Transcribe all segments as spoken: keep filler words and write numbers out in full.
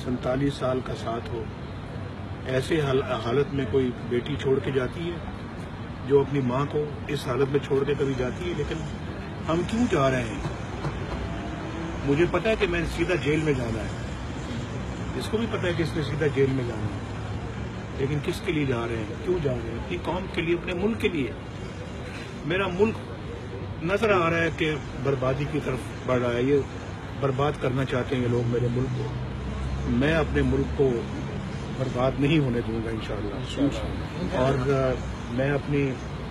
सैंतालीस साल का साथ हो, ऐसे हालत में कोई बेटी छोड़ के जाती है जो अपनी माँ को इस हालत में छोड़ के कभी जाती है। लेकिन हम क्यों जा रहे हैं? मुझे पता है कि मैं सीधा जेल में जाना है, इसको भी पता है कि इसने सीधा जेल में जाना है, लेकिन किसके लिए जा रहे हैं, क्यों जा रहे हैं? अपनी कौम के लिए, अपने मुल्क के लिए। मेरा मुल्क नजर आ रहा है कि बर्बादी की तरफ बढ़ रहा है, ये बर्बाद करना चाहते हैं ये लोग मेरे मुल्क को। मैं अपने मुल्क को बर्बाद नहीं होने दूंगा इंशाअल्लाह। और मैं अपनी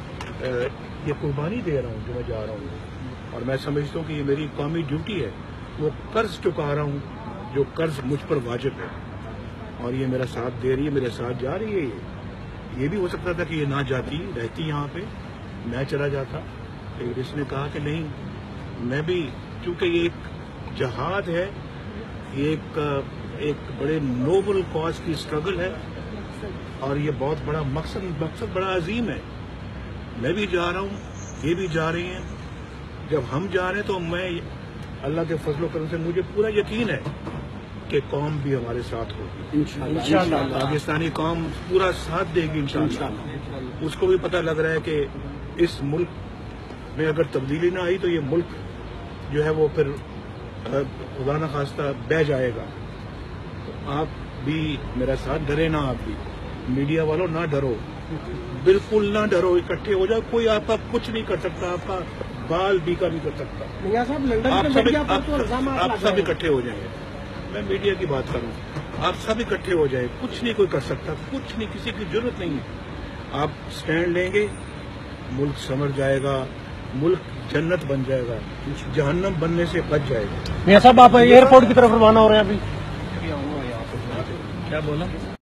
ये कुर्बानी दे रहा हूँ जो मैं जा रहा हूँ, और मैं समझता हूँ कि ये मेरी कौमी ड्यूटी है। वो कर्ज चुका रहा हूँ जो कर्ज मुझ पर वाजिब है, और ये मेरा साथ दे रही है, मेरे साथ जा रही है। ये ये भी हो सकता था कि ये ना जाती, रहती यहाँ पे, मैं चला जाता, लेकिन इसने कहा कि नहीं, मैं भी, क्योंकि ये एक जहाद है, ये एक एक बड़े नोबल कॉज की स्ट्रगल है, और ये बहुत बड़ा मकसद मकसद बड़ा अजीम है। मैं भी जा रहा हूँ, ये भी जा रही हैं। जब हम जा रहे हैं तो मैं, अल्लाह के फजल करम से मुझे पूरा यकीन है कि कौम भी हमारे साथ होगी इंशाअल्लाह। पाकिस्तानी कौम पूरा साथ देगी इंशाअल्लाह। उसको भी पता लग रहा है कि इस मुल्क में अगर तब्दीली ना आई तो ये मुल्क जो है वो फिर खुदा न खास्ता बह जाएगा। तो आप भी मेरा साथ, डरे ना, आप भी मीडिया वालों ना डरो, बिल्कुल ना डरो, इकट्ठे हो जाओ। कोई आपका कुछ नहीं कर सकता, आपका बाल बीका नहीं कर सकता। मियां साहब, लंदन आप के सब मीडिया पर तो इल्जामात आप लग सब रहे हैं। इकट्ठे हो जाएंगे। मैं मीडिया की बात करूं, आप सब इकट्ठे हो जाए, कुछ नहीं कोई कर सकता, कुछ नहीं, किसी की जरूरत नहीं है। आप स्टैंड लेंगे, मुल्क संवर जाएगा, मुल्क जन्नत बन जाएगा, जहन्नम बनने से बच जाएगा। मियां साहब, आप एयरपोर्ट की तरफ रवाना हो रहे हैं अभी? क्या बोला?